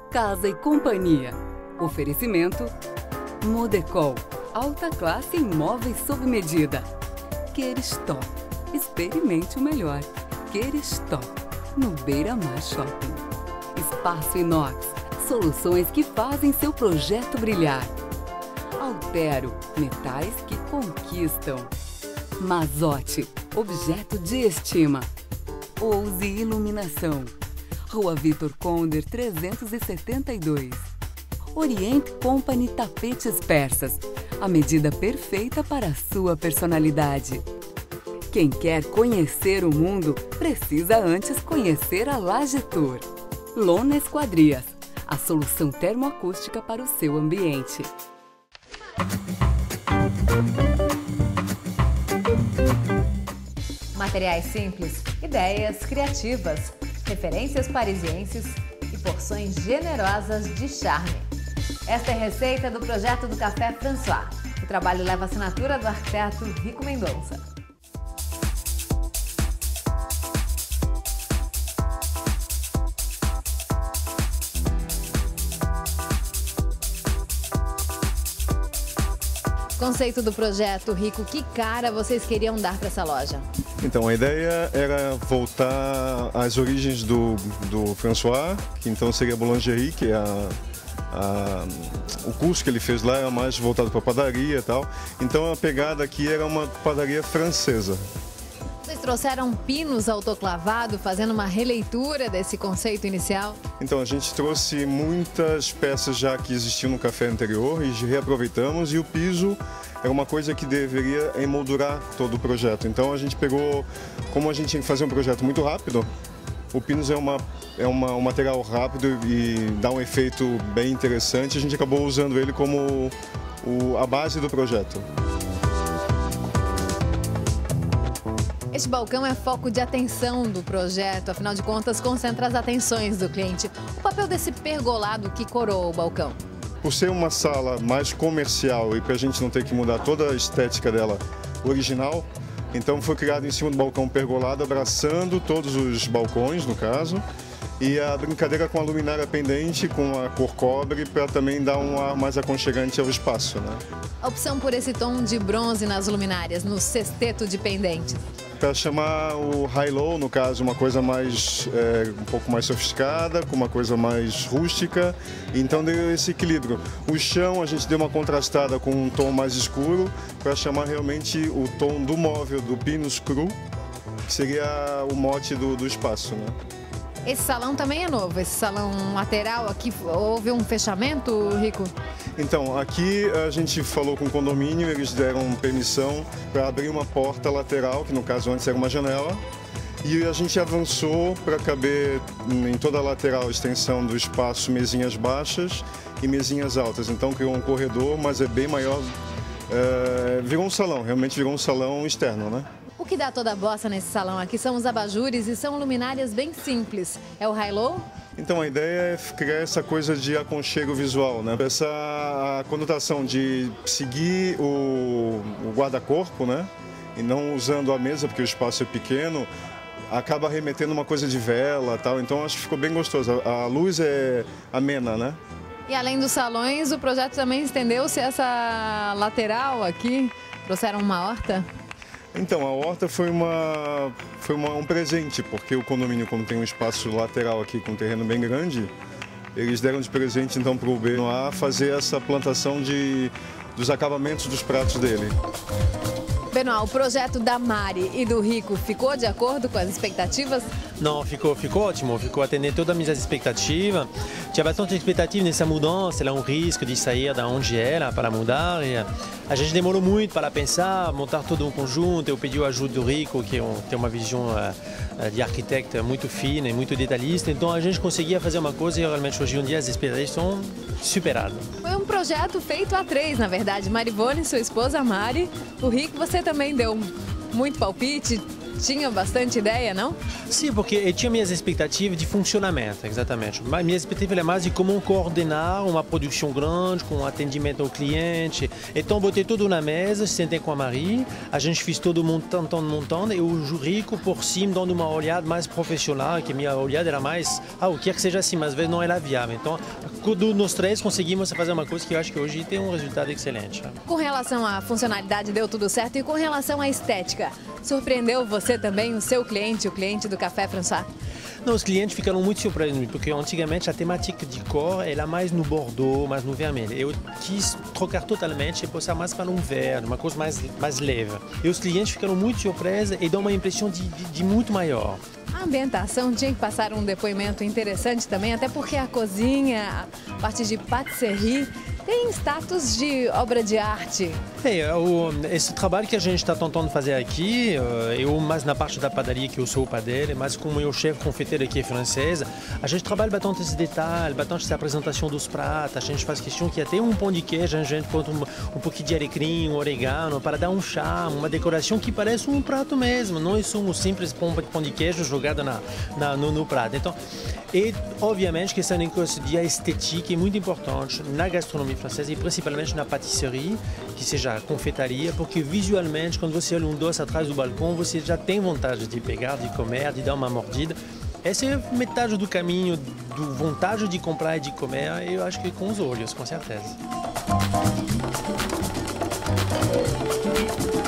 Casa e Companhia. Oferecimento Modecol, alta classe em móveis sob medida. Queristop, experimente o melhor. Queristop, no Beira Mar Shopping. Espaço Inox, soluções que fazem seu projeto brilhar. Altero, metais que conquistam. Mazotti, objeto de estima. Ouse Iluminação, Rua Vitor Conder 372. Oriente Company Tapetes Persas, a medida perfeita para a sua personalidade. Quem quer conhecer o mundo, precisa antes conhecer a Lagetour. Lona Esquadrias, a solução termoacústica para o seu ambiente. Materiais simples, ideias criativas, referências parisienses e porções generosas de charme. Esta é a receita do projeto do Café François. O trabalho leva a assinatura do arquiteto Rico Mendonça. Conceito do projeto, Rico, que cara vocês queriam dar para essa loja? Então, a ideia era voltar às origens do François, que então seria a boulangerie, que é o curso que ele fez lá era mais voltado para padaria e tal. Então a pegada aqui era uma padaria francesa. Vocês trouxeram pinos autoclavados, fazendo uma releitura desse conceito inicial? Então, a gente trouxe muitas peças já que existiam no café anterior e reaproveitamos, e o piso era uma coisa que deveria emoldurar todo o projeto. Então, a gente pegou, como a gente tinha que fazer um projeto muito rápido, o pinos é um material rápido e dá um efeito bem interessante, a gente acabou usando ele como a base do projeto. Este balcão é foco de atenção do projeto, afinal de contas, concentra as atenções do cliente. O papel desse pergolado que coroa o balcão? Por ser uma sala mais comercial e para a gente não ter que mudar toda a estética dela original, então foi criado em cima do balcão pergolado, abraçando todos os balcões, no caso, e a brincadeira com a luminária pendente, com a cor cobre, para também dar um ar mais aconchegante ao espaço, né? A opção por esse tom de bronze nas luminárias, no sexteto de pendentes? Para chamar o high-low, no caso, uma coisa mais, um pouco mais sofisticada, com uma coisa mais rústica, então deu esse equilíbrio. O chão a gente deu uma contrastada com um tom mais escuro, para chamar realmente o tom do móvel, do pinus cru, que seria o mote do espaço, né? Esse salão também é novo, esse salão lateral aqui, houve um fechamento, Rico? Então, aqui a gente falou com o condomínio, eles deram permissão para abrir uma porta lateral, que no caso antes era uma janela, e a gente avançou para caber em toda a lateral a extensão do espaço mesinhas baixas e mesinhas altas. Então criou um corredor, mas é bem maior, virou um salão, realmente virou um salão externo, né? O que dá toda a bossa nesse salão aqui são os abajures e são luminárias bem simples. É o high-low? Então a ideia é criar essa coisa de aconchego visual, né? Essa conotação de seguir o guarda-corpo, né? E não usando a mesa porque o espaço é pequeno, acaba remetendo uma coisa de vela e tal. Então acho que ficou bem gostoso. A luz é amena, né? E além dos salões, o projeto também estendeu-se essa lateral aqui. Trouxeram uma horta? Então, a horta foi um presente, porque o condomínio, como tem um espaço lateral aqui com um terreno bem grande, eles deram de presente então para o Benoit fazer essa plantação dos acabamentos dos pratos dele. Benoit, o projeto da Mari e do Rico ficou de acordo com as expectativas? Não, ficou ótimo, ficou atendendo todas as minhas expectativas. Tinha bastante expectativa nessa mudança, ela é um risco de sair da onde era para mudar. E a gente demorou muito para pensar, montar todo um conjunto. Eu pedi a ajuda do Rico, que tem uma visão de arquiteto muito fina e muito detalhista. Então a gente conseguia fazer uma coisa e realmente hoje em dia as expectativas são superadas. Foi um projeto feito a três, na verdade. Marivone, sua esposa Mari, o Rico, você também deu muito palpite, tinha bastante ideia, não? Sim, porque eu tinha minhas expectativas de funcionamento, exatamente. Mas minha expectativa é mais de como coordenar uma produção grande, com atendimento ao cliente. Então, botei tudo na mesa, sentei com a Marie, a gente fez todo montando, e o Rico por cima, dando uma olhada mais profissional, que minha olhada era mais, eu quero que seja assim, mas às vezes não era viável. Então, nós três conseguimos fazer uma coisa que eu acho que hoje tem um resultado excelente. Com relação à funcionalidade, deu tudo certo. E com relação à estética, surpreendeu você também, o seu cliente, o cliente do Café François? Não, os clientes ficaram muito surpresos, porque antigamente a temática de cor era mais no bordeaux, mais no vermelho. Eu quis trocar totalmente e passar mais para um verde, uma coisa mais leve. E os clientes ficaram muito surpresos e dão uma impressão de muito maior. A ambientação tinha que passar um depoimento interessante também, até porque a cozinha, a parte de patisserie, tem status de obra de arte. Esse trabalho que a gente está tentando fazer aqui, eu mais na parte da padaria, que eu sou o padeiro, mas como meu chefe confeiteiro aqui é francês, a gente trabalha bastante esse detalhe, bastante essa apresentação dos pratos, a gente faz questão que até um pão de queijo, a gente põe um pouquinho de alecrim, um orégano, para dar um charme, uma decoração que parece um prato mesmo, não é só um simples pão de queijo jogado no prato. Então, e obviamente que esse negócio de estética é muito importante na gastronomia francesa e principalmente na patisserie, que seja a confeitaria, porque visualmente, quando você olha um doce atrás do balcão, você já tem vontade de pegar, de comer, de dar uma mordida. Essa é metade do caminho, do vontade de comprar e de comer, eu acho que com os olhos, com certeza.